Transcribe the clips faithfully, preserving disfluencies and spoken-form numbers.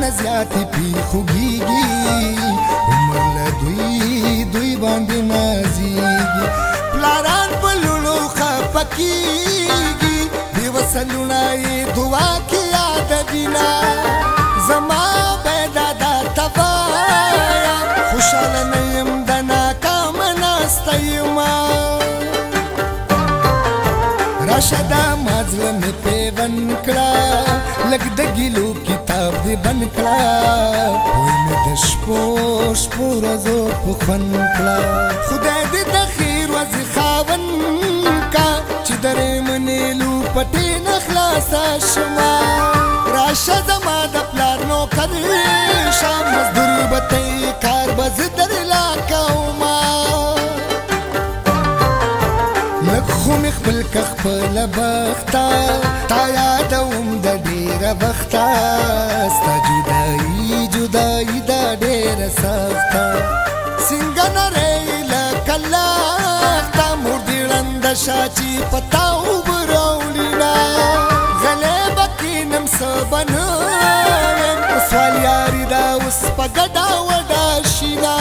نه زیاتې پیښوږي عمر له دوی دوی باندې نازیږي پلاران په لوڼو خفه کېږي بې وسلونه یې دعا کې یادوینه زما بیدا دا ته وایم خوشحاله نه یم د ناکامه ناسته یمه راشه دا ما زړه مې پیوند کړه لږ د ګیلو کتاب دې بند کړه وی مې د شپو شپو ورځو په خوند کړه خدای دې د خیر ورځې خاوند کا چې درې منېلو پټې نه خلاصه شمه راشه زما د پلار نوکر شه مزدور به ته یې کار به زه درلا کومه لږ خو مې خپل که خپله بخته تا یادوم د ډېره وخته ستا جدایي جدایي دا ډېره سخته څنګه نری لکه لښته مور دې ړنده شه چې په تا اوبه راوړینه غلی به کښېنم څه به نه ویم سوال یاري دا اوس په ګډه وډه شینه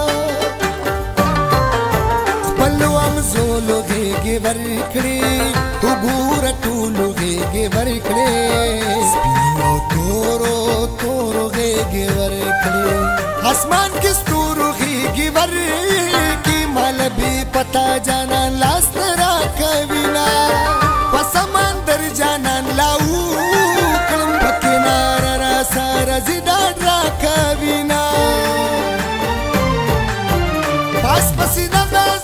زولو غیږې ورکړې وګوره ټولو غیږې ورکړې سپینو او تورو تورو غیږې ورکړې اسمان کې ستورو غیږې ورکړې ماله بې پتا جانان لاس نه راکوینه په سمندر جانان لا وکړم په کناره راسره زه ډاډ راکوینه پاس پسې د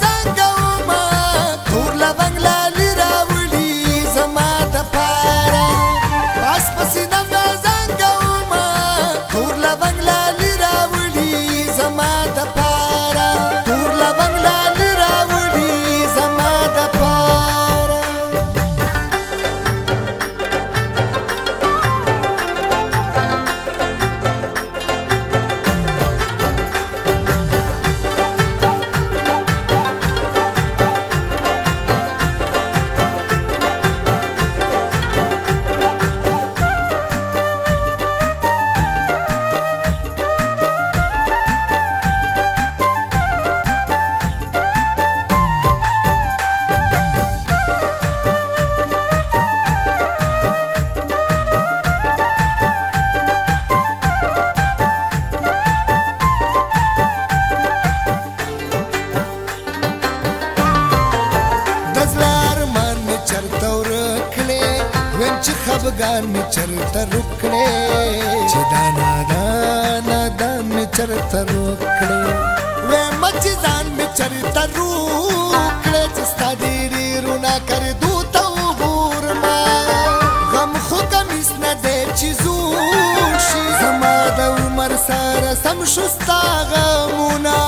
خفګان مې چرته روک کړې چې دا نادان نادان مې چرته روک کړې وایم چې ځان مې چرته روک کړې چې ستا ډېرې رونا کردو ته وګورمه غم خو کمیس نه دی چې زوړ شي زما د عمر سره سم شو ستا غمونه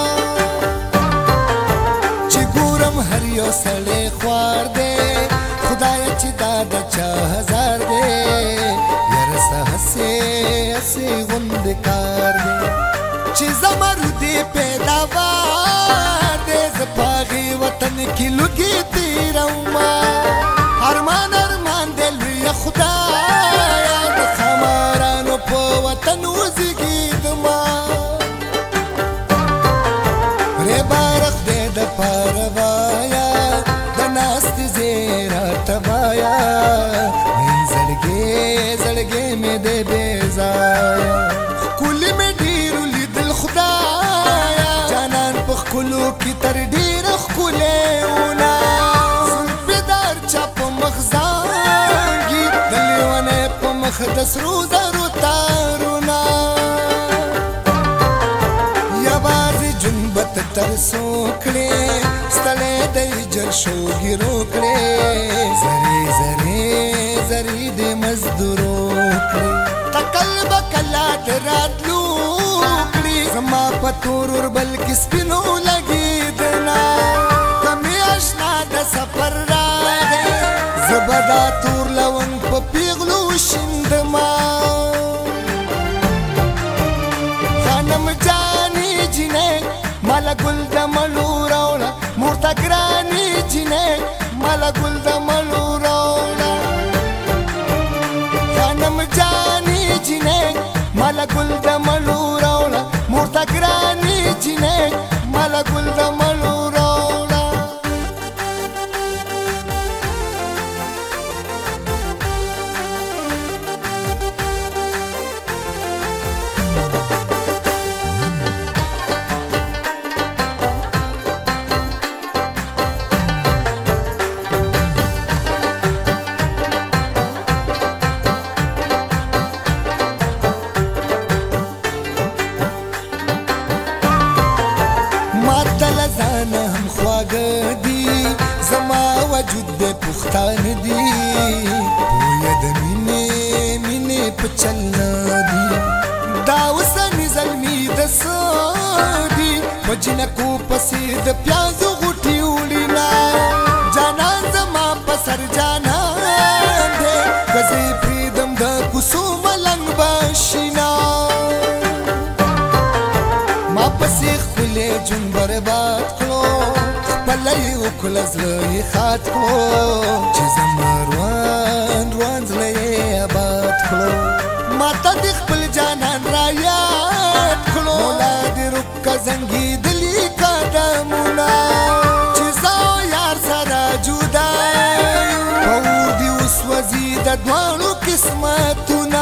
چې ګورم هر یو سړی خوار دی خدایه چې دا د چا هزار دی یاره څه هسې هسې غوندې کار دی چې زمرودې پیداوار دی زه په هغې وطن کې لوګې تېرومه ارمان ارمان دی لویه خدایه د ښامارانو په وطن وزېږېدمه پرې باره خدای دپاره وایه د ناستې ځای راته وایه وایي زړګې زړګې مې دی بې ځایه ښکلي مې ډېرو لیدل خدایه جانان په ښکلو کې تر ډېره ښکلی ونه زلفې د هر چا په مخ زانګي د لیونی په مخ د سرو زرو تارونه یوازې جنبت ترسو کړې ستړی دی جر شو ګیرو کړې زرې زرې زرې دې مزدورو کړې تکل به کله د راتلو کړې زما په تور اوربل کې سپینو لګېدنه ته مې اشنا د سفر راغی زه به دا تور لونګ په پیغلو شیندمه خانم جانې جینۍ ماله ګل د مړو راوړه مور ته ګرانې جینۍ ماله ګل د مړو راوړه خانم جانې جینۍ مالا ګل د مړو راوړه مور ته ګرانې جینۍ مالا ګل د مړو راوړه زانه هم خواږه دي زما وجود د پښتان دي پویه د مینې مینې په چل نه دي دا اوسني زلمي د څه دي په جنکو پسې د پیازو غوټې وړینا جانان زما په سر جانان دی که زه یې پرېږدم د کوڅو ملنګ به شینا ما پسې ښکلی ژوند برباد کړو خپله یې وکړله زړه یې خات کړو چې زما روان روان زړه یې آباد کړو ما ته دې خپل جانان را یاد کړو مولا دې رکه زنګېدلي قدمونه چې زه او یار سره جدا یو په اور دې وسوځي د دواړو قسمتونه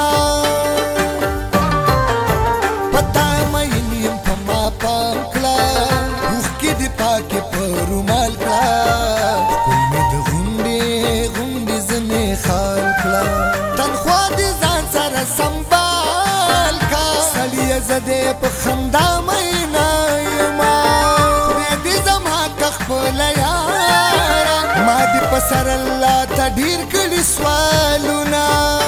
پاکې په رومال کړه ښکل مې د غونډې غونډې زنې خال کړه تنخوا دې ځان سره سنبال کا سړیه زه دې په خندا مینا یما خدای دې زما که خپله یاره ما دې په سر الله ته ډېر کړي سوالونه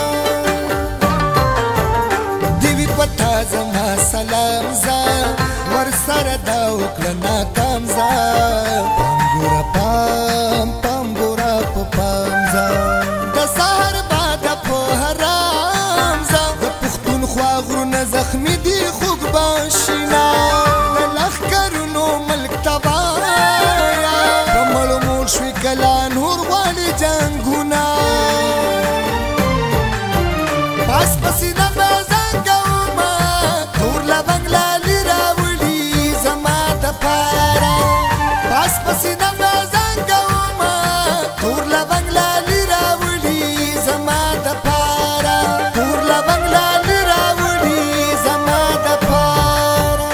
دې وي په تا زما سلام زه ورسره دا وکړه ناکام زه پام ګوره پام پام ګوره په پام زه د سهار باده په حرام زه د پښتونخوا غرونه زخمي دي خوږ باشینا د لښکرونو ملک تبایا په مړو موړ شوي کله نور غواړي جنګونه پاس پسې نه به زنګومه تور لونګ لالي راوړي زما دپاره پاس پسې نه به زنګومه تور لونګ لالي راوړي زما دپاره تور لونګ لالي راوړي زما دپاره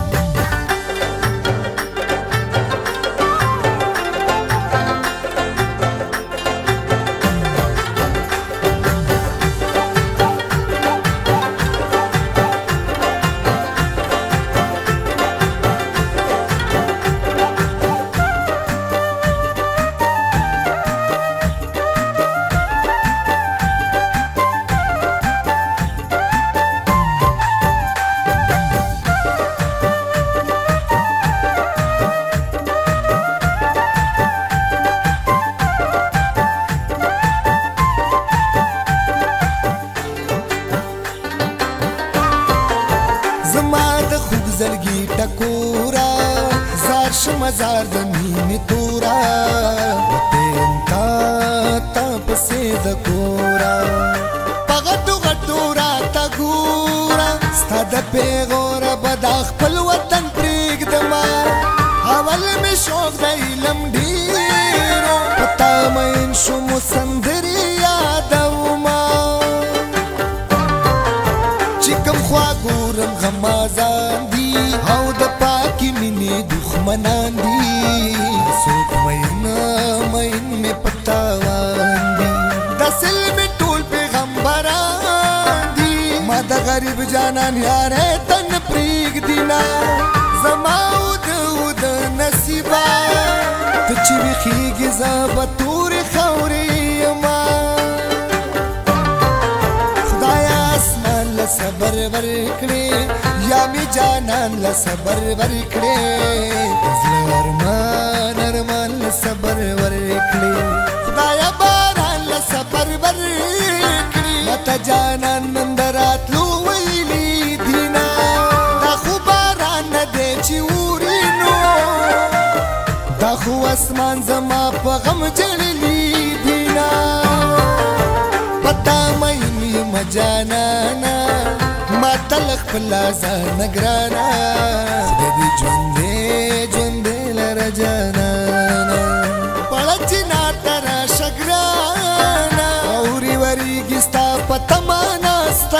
زما د خوږ زړګي ټکوره زار شمه زار د مینې توره وتیم تا تا پسې د کوره په غټو غټو راته ګوره ستا د پیغوره به دا خپل وطن پرېږدمه اول مې شوق د علم ډېرو په تا مین شوم سندرې یادومه چې کوم خوا ګورم غمازان دي او د پاکې مینې دښمنان دي څوک مین مین مې په تاوان دي داسې مې ټول پیغمبران دي ما د غریب جانان یارې ته نه پرېږدي زما و د و د نصیبه ته چې ویښېږي زه به تورې خاورې یمه صبر ورکړې یا می جانان له صبر ورکړې زړه ارمان ارمان له صبر ورکړې خدایا باران له صبر ورکړې ماته جانان نن د راتلو ویلي دینه دا خو باران نه دی چې اورینو دا خو اسمان زما په غم جړلي دینه پتا مې یم جانانا ما تلخ پلا ځان ګرانا د دې ژوندې ژوندې لره جانانا پړچ ناټرا شګرانا اوري وریږي ستا په تمانا